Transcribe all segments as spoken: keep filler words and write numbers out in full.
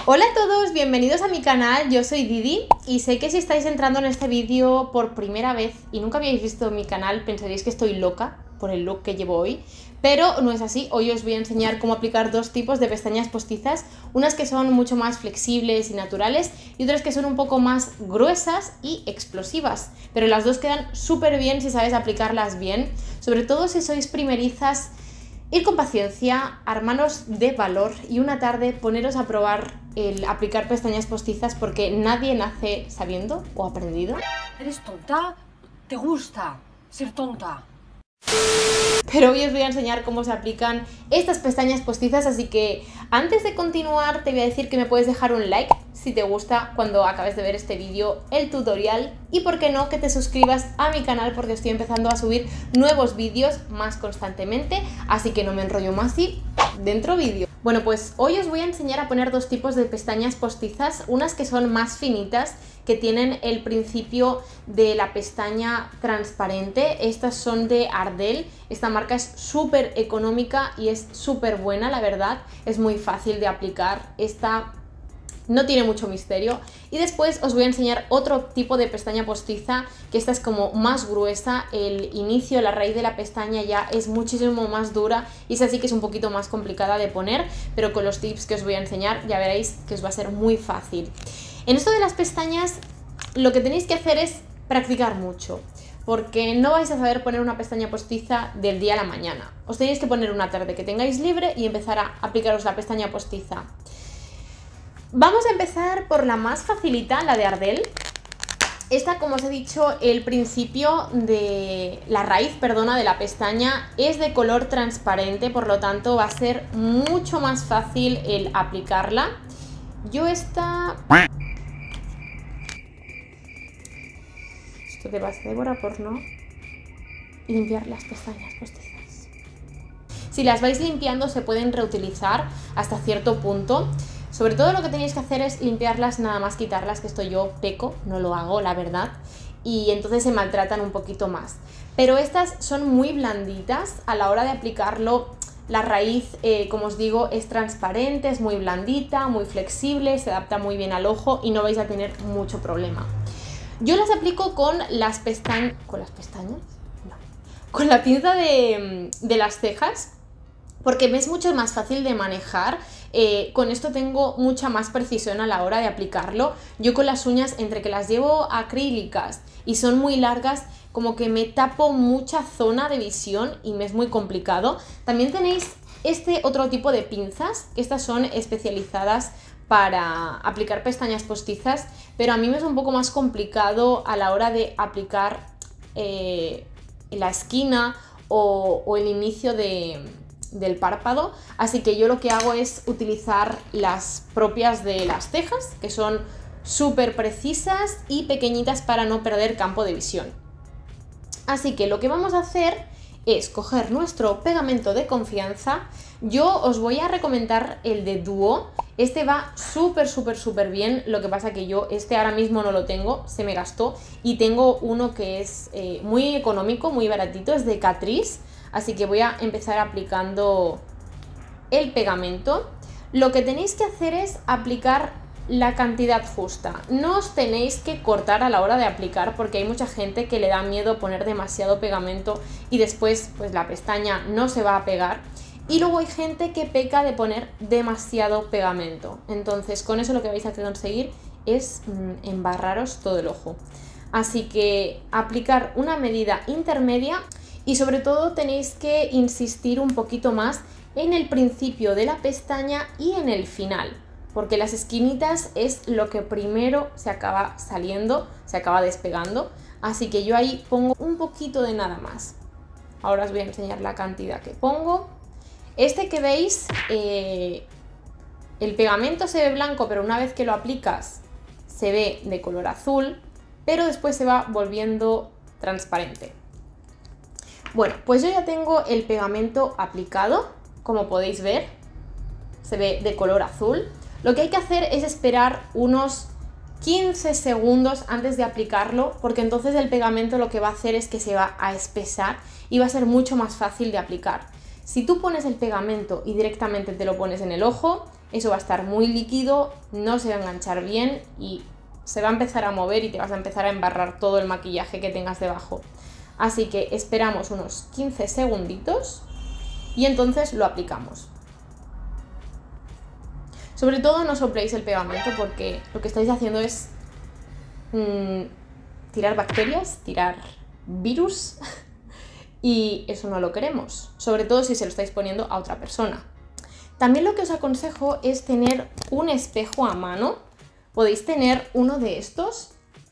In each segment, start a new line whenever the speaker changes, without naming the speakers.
Hola a todos, bienvenidos a mi canal, yo soy Didi y sé que si estáis entrando en este vídeo por primera vez y nunca habéis visto mi canal pensaréis que estoy loca por el look que llevo hoy, pero no es así. Hoy os voy a enseñar cómo aplicar dos tipos de pestañas postizas, unas que son mucho más flexibles y naturales y otras que son un poco más gruesas y explosivas, pero las dos quedan súper bien si sabes aplicarlas bien, sobre todo si sois primerizas. Ir con paciencia, armaros de valor y una tarde poneros a probar el aplicar pestañas postizas porque nadie nace sabiendo o aprendido.
¿Eres tonta? ¿Te gusta ser tonta?
Pero hoy os voy a enseñar cómo se aplican estas pestañas postizas, así que antes de continuar te voy a decir que me puedes dejar un like si te gusta cuando acabes de ver este vídeo, el tutorial, y por qué no que te suscribas a mi canal porque estoy empezando a subir nuevos vídeos más constantemente, así que no me enrollo más y dentro vídeo. Bueno, pues hoy os voy a enseñar a poner dos tipos de pestañas postizas, unas que son más finitas, que tienen el principio de la pestaña transparente. Estas son de Ardell, esta marca es súper económica y es súper buena, la verdad, es muy fácil de aplicar, esta no tiene mucho misterio. Y después os voy a enseñar otro tipo de pestaña postiza, que esta es como más gruesa, el inicio, la raíz de la pestaña ya es muchísimo más dura y es así que es un poquito más complicada de poner, pero con los tips que os voy a enseñar ya veréis que os va a ser muy fácil. En esto de las pestañas lo que tenéis que hacer es practicar mucho, porque no vais a saber poner una pestaña postiza del día a la mañana. Os tenéis que poner una tarde que tengáis libre y empezar a aplicaros la pestaña postiza. Vamos a empezar por la más facilita, la de Ardell. Esta, como os he dicho, el principio de la raíz, perdona, de la pestaña es de color transparente, por lo tanto va a ser mucho más fácil el aplicarla. Yo esta... Esto te pasa, Débora, por no limpiar las pestañas postizas. Si las vais limpiando se pueden reutilizar hasta cierto punto. Sobre todo lo que tenéis que hacer es limpiarlas, nada más quitarlas, que esto yo peco, no lo hago, la verdad, y entonces se maltratan un poquito más. Pero estas son muy blanditas, a la hora de aplicarlo, la raíz, eh, como os digo, es transparente, es muy blandita, muy flexible, se adapta muy bien al ojo y no vais a tener mucho problema. Yo las aplico con las pestañas... ¿Con las pestañas? No. Con la pinza de, de las cejas, porque me es mucho más fácil de manejar. Eh, con esto tengo mucha más precisión a la hora de aplicarlo. Yo con las uñas, entre que las llevo acrílicas y son muy largas, como que me tapo mucha zona de visión y me es muy complicado. También tenéis este otro tipo de pinzas, que estas son especializadas para aplicar pestañas postizas, pero a mí me es un poco más complicado a la hora de aplicar eh, la esquina o, o el inicio de... del párpado, así que yo lo que hago es utilizar las propias de las cejas, que son súper precisas y pequeñitas para no perder campo de visión. Así que lo que vamos a hacer es coger nuestro pegamento de confianza. Yo os voy a recomendar el de Duo, este va súper súper súper bien, lo que pasa que yo este ahora mismo no lo tengo, se me gastó, y tengo uno que es eh, muy económico, muy baratito, es de Catrice. Así que voy a empezar aplicando el pegamento. Lo que tenéis que hacer es aplicar la cantidad justa. No os tenéis que cortar a la hora de aplicar porque hay mucha gente que le da miedo poner demasiado pegamento y después pues la pestaña no se va a pegar. Y luego hay gente que peca de poner demasiado pegamento. Entonces con eso lo que vais a conseguir es mmm, embarraros todo el ojo. Así que aplicar una medida intermedia. Y sobre todo tenéis que insistir un poquito más en el principio de la pestaña y en el final, porque las esquinitas es lo que primero se acaba saliendo, se acaba despegando, así que yo ahí pongo un poquito de nada más. Ahora os voy a enseñar la cantidad que pongo. Este que veis, eh, el pegamento se ve blanco, pero una vez que lo aplicas se ve de color azul, pero después se va volviendo transparente. Bueno, pues yo ya tengo el pegamento aplicado, como podéis ver, se ve de color azul. Lo que hay que hacer es esperar unos quince segundos antes de aplicarlo, porque entonces el pegamento lo que va a hacer es que se va a espesar y va a ser mucho más fácil de aplicar. Si tú pones el pegamento y directamente te lo pones en el ojo, eso va a estar muy líquido, no se va a enganchar bien y se va a empezar a mover y te vas a empezar a embarrar todo el maquillaje que tengas debajo. Así que esperamos unos quince segunditos y entonces lo aplicamos. Sobre todo no sopléis el pegamento porque lo que estáis haciendo es mmm, tirar bacterias, tirar virus y eso no lo queremos, sobre todo si se lo estáis poniendo a otra persona. También lo que os aconsejo es tener un espejo a mano. Podéis tener uno de estos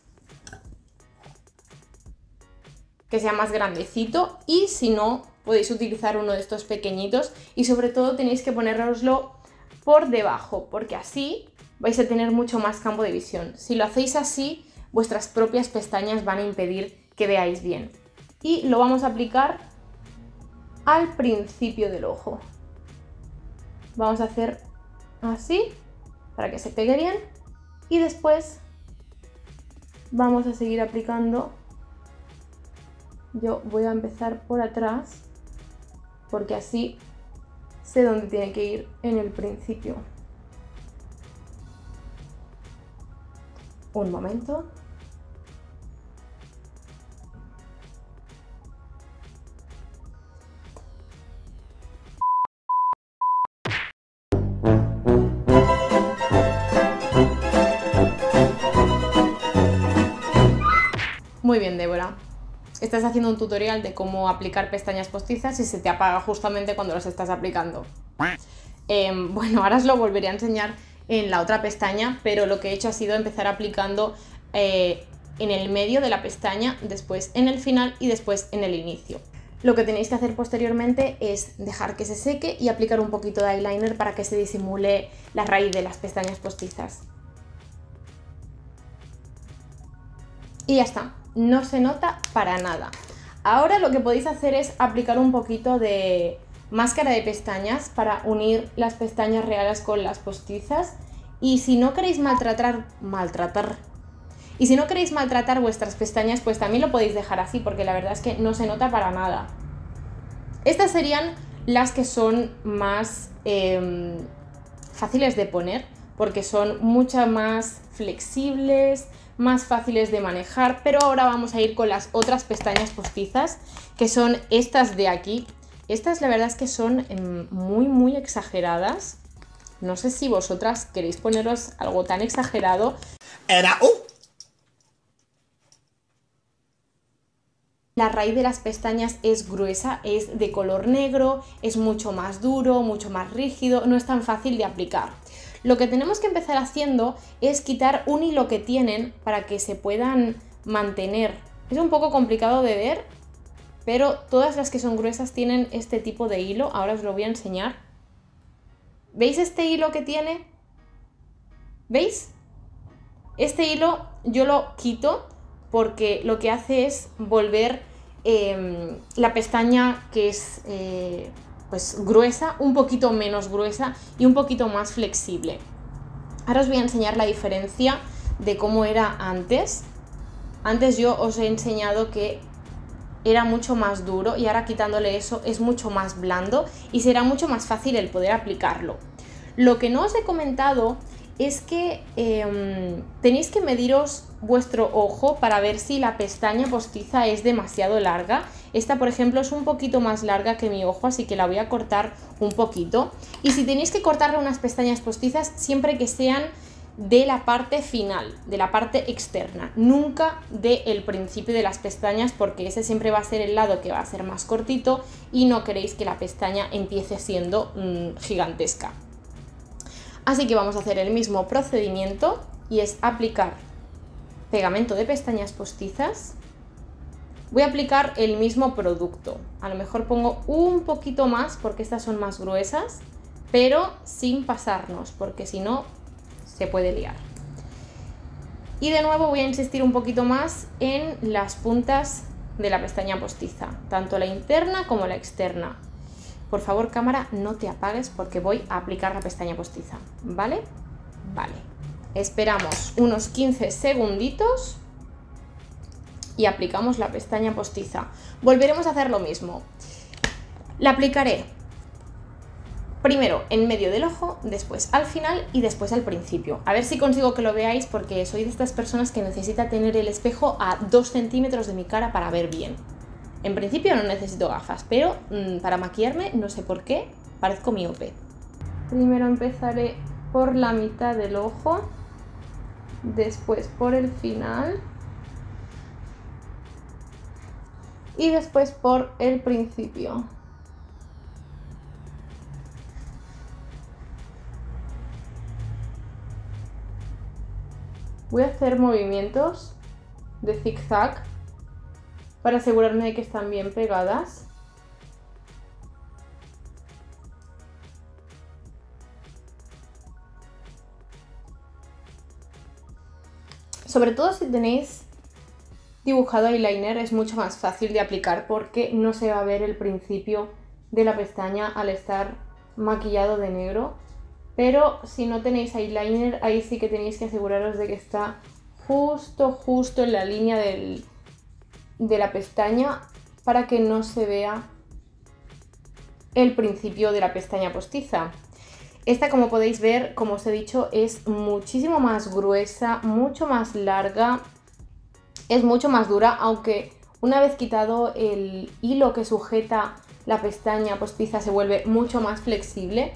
que sea más grandecito y si no, podéis utilizar uno de estos pequeñitos y sobre todo tenéis que ponéroslo por debajo porque así vais a tener mucho más campo de visión. Si lo hacéis así, vuestras propias pestañas van a impedir que veáis bien. Y lo vamos a aplicar al principio del ojo. Vamos a hacer así para que se pegue bien y después vamos a seguir aplicando. Yo voy a empezar por atrás porque así sé dónde tiene que ir en el principio. Un momento. Muy bien, Débora. Estás haciendo un tutorial de cómo aplicar pestañas postizas y se te apaga justamente cuando las estás aplicando. Eh, bueno, ahora os lo volveré a enseñar en la otra pestaña, pero lo que he hecho ha sido empezar aplicando eh, en el medio de la pestaña, después en el final y después en el inicio. Lo que tenéis que hacer posteriormente es dejar que se seque y aplicar un poquito de eyeliner para que se disimule la raíz de las pestañas postizas. Y ya está. No se nota para nada. Ahora lo que podéis hacer es aplicar un poquito de máscara de pestañas para unir las pestañas reales con las postizas. Y si no queréis maltratar, maltratar, y si no queréis maltratar vuestras pestañas, pues también lo podéis dejar así, porque la verdad es que no se nota para nada. Estas serían las que son más eh, fáciles de poner, porque son mucho más flexibles, más fáciles de manejar, pero ahora vamos a ir con las otras pestañas postizas, que son estas de aquí. Estas la verdad es que son eh, muy muy exageradas. No sé si vosotras queréis poneros algo tan exagerado. Era uh. La raíz de las pestañas es gruesa, es de color negro, es mucho más duro, mucho más rígido, no es tan fácil de aplicar. Lo que tenemos que empezar haciendo es quitar un hilo que tienen para que se puedan mantener. Es un poco complicado de ver, pero todas las que son gruesas tienen este tipo de hilo. Ahora os lo voy a enseñar. ¿Veis este hilo que tiene? ¿Veis? Este hilo yo lo quito porque lo que hace es volver eh, la pestaña que es... Eh, pues gruesa, un poquito menos gruesa y un poquito más flexible. Ahora os voy a enseñar la diferencia de cómo era antes. Antes yo os he enseñado que era mucho más duro y ahora quitándole eso es mucho más blando y será mucho más fácil el poder aplicarlo. Lo que no os he comentado es que eh, tenéis que mediros vuestro ojo para ver si la pestaña postiza es demasiado larga. Esta, por ejemplo, es un poquito más larga que mi ojo, así que la voy a cortar un poquito. Y si tenéis que cortarle unas pestañas postizas, siempre que sean de la parte final, de la parte externa, nunca del principio de las pestañas, porque ese siempre va a ser el lado que va a ser más cortito y no queréis que la pestaña empiece siendo mmm, gigantesca. Así que vamos a hacer el mismo procedimiento y es aplicar pegamento de pestañas postizas. Voy a aplicar el mismo producto. A lo mejor pongo un poquito más porque estas son más gruesas, pero sin pasarnos, porque si no se puede liar. Y de nuevo voy a insistir un poquito más en las puntas de la pestaña postiza, tanto la interna como la externa. Por favor, cámara, no te apagues porque voy a aplicar la pestaña postiza, ¿vale? Vale. Esperamos unos quince segunditos y aplicamos la pestaña postiza. Volveremos a hacer lo mismo. La aplicaré Primero en medio del ojo, después al final y después al principio. A ver si consigo que lo veáis porque soy de estas personas que necesita tener el espejo a dos centímetros de mi cara para ver bien. En principio no necesito gafas, pero mmm, para maquillarme no sé por qué parezco miope. Primero empezaré por la mitad del ojo, después por el final y después por el principio. Voy a hacer movimientos de zigzag para asegurarme de que están bien pegadas. Sobre todo si tenéis dibujado eyeliner es mucho más fácil de aplicar porque no se va a ver el principio de la pestaña al estar maquillado de negro. Pero si no tenéis eyeliner, ahí sí que tenéis que aseguraros de que está justo, justo en la línea del, de la pestaña para que no se vea el principio de la pestaña postiza. Esta, como podéis ver, como os he dicho, es muchísimo más gruesa, mucho más larga, es mucho más dura, aunque una vez quitado el hilo que sujeta la pestaña postiza se vuelve mucho más flexible.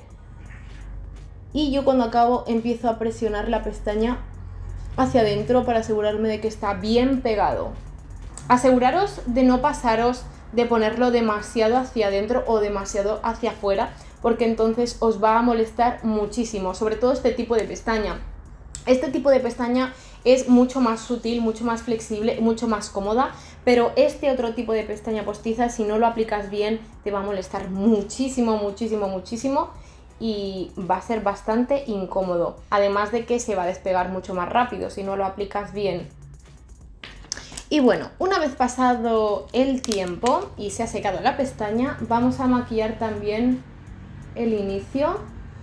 Y yo cuando acabo empiezo a presionar la pestaña hacia adentro para asegurarme de que está bien pegado. Aseguraros de no pasaros de ponerlo demasiado hacia adentro o demasiado hacia afuera, porque entonces os va a molestar muchísimo, sobre todo este tipo de pestaña. Este tipo de pestaña es mucho más sutil, mucho más flexible, mucho más cómoda, pero este otro tipo de pestaña postiza, si no lo aplicas bien, te va a molestar muchísimo, muchísimo, muchísimo. Y va a ser bastante incómodo, además de que se va a despegar mucho más rápido si no lo aplicas bien. Y bueno, una vez pasado el tiempo y se ha secado la pestaña, vamos a maquillar también el inicio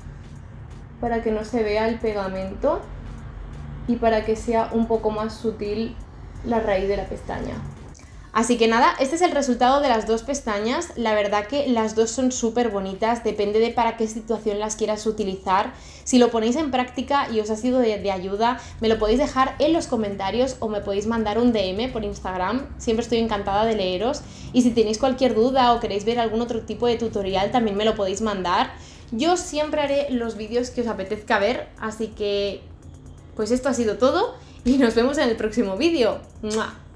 para que no se vea el pegamento y para que sea un poco más sutil la raíz de la pestaña. Así que nada, este es el resultado de las dos pestañas. La verdad que las dos son súper bonitas, depende de para qué situación las quieras utilizar. Si lo ponéis en práctica y os ha sido de, de ayuda, me lo podéis dejar en los comentarios o me podéis mandar un D M por Instagram. Siempre estoy encantada de leeros. Y si tenéis cualquier duda o queréis ver algún otro tipo de tutorial, también me lo podéis mandar. Yo siempre haré los vídeos que os apetezca ver, así que pues esto ha sido todo y nos vemos en el próximo vídeo. ¡Mua!